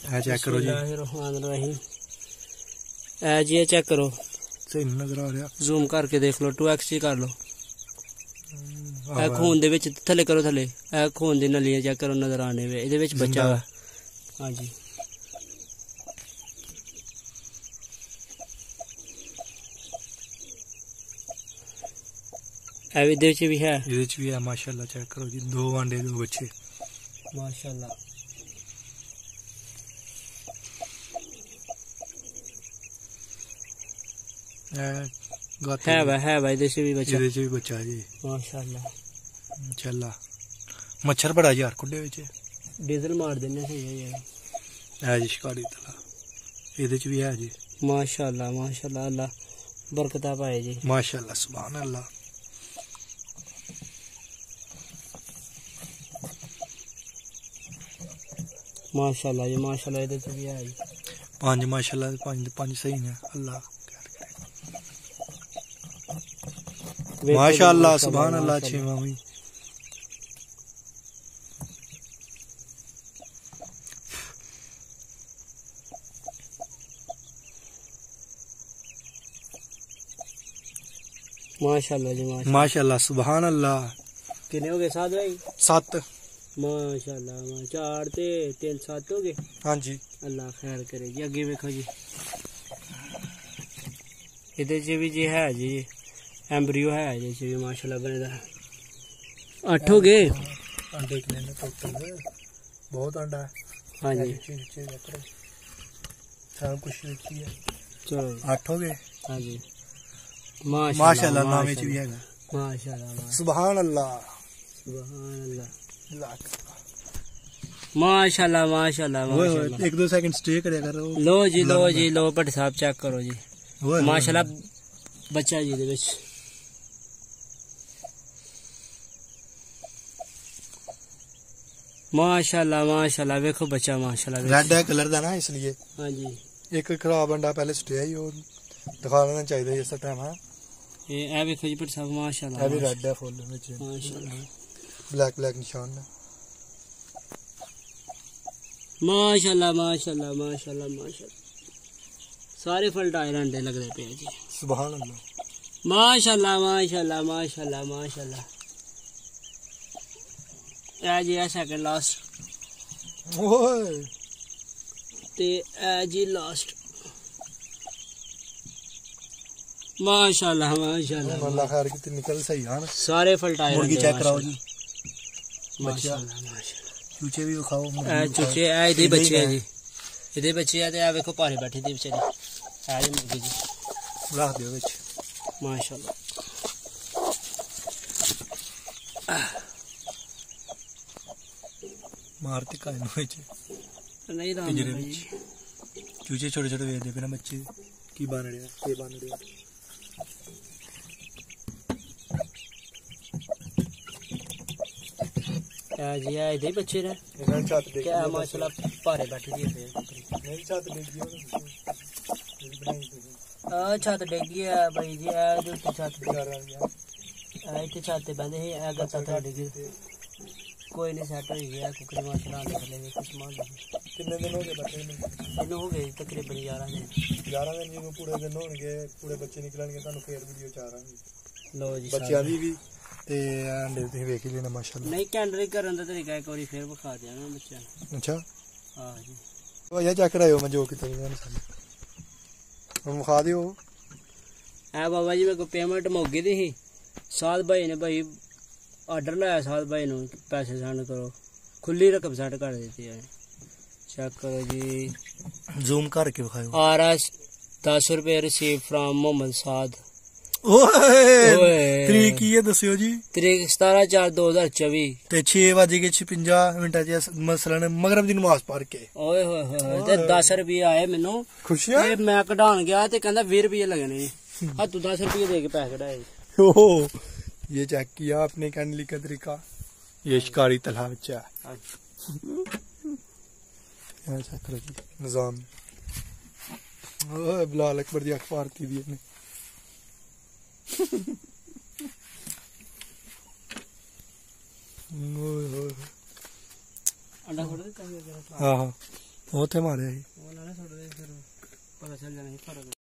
Check करो जी, जी ये check करो, सही नजर आ रहा, जूम करके देख लो, 2x कर लो। खून दे विच थले करो, थले खून दी नलियां चेक करो नजर आने वे, इहदे विच बच्चा वा। हाँ जी इहदे विच भी है, इहदे च भी है माशाल्लाह। चेक करो जी, 2 अंडे 2 बच्चे माशाल्लाह। है भाई, इहदे च भी बच्चा, इहदे च भी बच्चा जी माशाल्लाह। चला मच्छर बड़ा यार कुड्डे विच, डीजल मार देने सही है जी शिकारी तला, इहदे च भी है जी माशाल्लाह माशाल्लाह। अल्लाह बरकत पाए जी, माशाल्लाह सुभान अल्लाह। माशाल्लाह जी माशाल्लाह, इहदे च भी है जी 5 माशाल्लाह, 5 सही ने। अल्लाह माशाल्लाह सुभान अल्लाह। अच्छी मामी माशाल्लाह जी माशाल्लाह सुभान अल्लाह। कितने हो गए? 7 भाई, 7 माशाल्लाह। 4 ते 3 7 हो गए। हाँ जी अल्लाह खैर करे जी। अगे वेखो जी, इहदे च भी जी है जी एम्ब्रियो है जी, भी माशाल्लाह बने दा। 8 हो गए अंडे कितने ने टोटल? बहुत अंडा है। हाँ जी सब कुछ देखिए, चलो 8 हो गए। हाँ जी माशाल्लाह। नाम च भी है माशाल्लाह सुभान अल्लाह सुभान अल्लाह माशाल्लाह माशाल्लाह माशाल्लाह। 1-2 सेकंड स्टे करे करो। लो जी लो जी लो, भट्ट साहब चेक करो जी, माशाल्लाह बच्चा जी दे विच। माशाल्लाह माशाल्लाह, वेखो बच्चा माशाल्लाह। रेड है कलर दा ना, इसलिए। हाँ जी एक खराब अंडा पहले सुटिया ही, वो दिखा देना चाहिए इस टाइम। है ये वेखो जी भट्ट साहब माशाल्लाह, ये भी रेड है फुल विच, माशाल्लाह ब्लैक ब्लैक निशान है। माशाल्लाह माशाल्लाह माशाल्लाह माशाल्लाह, सारे फलटायर अंडे लग रहे पे जी। सुभान अल्लाह माशाल्लाह माशाल्लाह माशाल्लाह माशाल्लाह। जी है सेकंड लास्ट, ओए ते जी लास्ट। माशाल्लाह माशाल्लाह अल्लाह खैर की निकल सही है ना। सारे फलटायर मुर्गी चेक कराओ जी, माशाल्लाह माशाल्लाह। चूचे भी दिखाओ। चूचे इहदे बच्चे है जी, इहदे बच्चे है। ते वेखो पारे बैठे दी बेचारी है जी मुर्गी जी, रख दियो विच माशाल्लाह। मारती का विच नहीं राम पिंजरे भाई विच चूचे छोटे छोटे वेचदे पे ना बच्चे की बन रहे ये बन रहे। जी है इहदे बच्चे ने क्या माशाल्लाह पारे बैठे दी है। छत डिगी छत डिगी है भाई जी, छत इतने छत बंदे ही गत्ता डिगी। कोई नहीं सेट हो गया कुकरी माशाल्लाह। कुछ मान कितने दिन हो गए बच्चे? दिन हो गए तकरीबन 11 दिन। 11 दिन जो पूरे दिन होंगे, पूरे बच्चे निकलणगे, ਤੁਹਾਨੂੰ ਫੇਰ ਵੀਡੀਓ ਚਾਰਾਂਗੇ। लो जी ਬੱਚਿਆਂ ਦੀ ਵੀ ਤੇ ਅੰਡੇ ਤੁਸੀਂ ਵੇਖ ਹੀ ਲੈਣਾ ਮਾਸ਼ਾਅੱਲਾ। नहीं कैंडरिंग करन दा तरीका एक बारी फिर विखा दिया ना बच्चा। अच्छा हां जी ਉਹ ਇਹ ਚੈੱਕ ਕਰਾਇਓ ਮੈਂ ਜੋ ਕੀਤਾ ਇਹਨਾਂ ਸਾਨੂੰ ਹੁਣ ਵਿਖਾ ਦਿਓ। है बाबा जी मेरे को पेमेंट मौके दी ही, साद भाई ने भाई आर्डर लाया, साद भाई ने पैसे सेंड करो, खुली रकम सेंड कर देती है। चेक करो जी, ਜ਼ੂਮ ਕਰਕੇ ਵਿਖਾਇਓ। RS 10 रुपए रिसीव फ्रॉम मोहम्मद साद। ਓਏ ਤਰੀਕ ਕੀ ਹੈ ਦੱਸਿਓ ਜੀ। तरीक 17/4/2024 ਤੇ 6:56 ਚ ਮਸਲਨ ਮਗਰਬ ਦੀ ਨਮਾਜ਼ ਪੜ੍ਹ ਕੇ ओए होए होए ते 10 रुपए आए मैनू। ਖੁਸ਼ੀਆਂ ते मैं कढान गया ते कहंदा 20 रुपए लगने। हां तू 10 रुपए दे के पैसे कढाए। ओहो ये चेक किया आपने कैंडली का तरीका, ये शिकारी तला बच्चा है। चेक करो जी निजाम। ओए बिलाल अकबर दी अखबार की दी ने अंडा छोड़ दे। हाँ हाँ ਉੱਥੇ ਮਾਰਿਆ ਸੀ ਉਹ ਨਾਲੇ ਛੱਡਦੇ ਫਿਰ ਪਤਾ ਚੱਲ ਜਾਣਾ ਸੀ ਫਰਕ